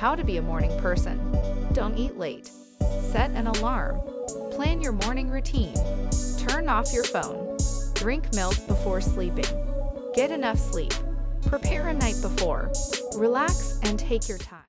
How to be a morning person. Don't eat late. Set an alarm. Plan your morning routine. Turn off your phone. Drink milk before sleeping. Get enough sleep. Prepare a night before. Relax and take your time.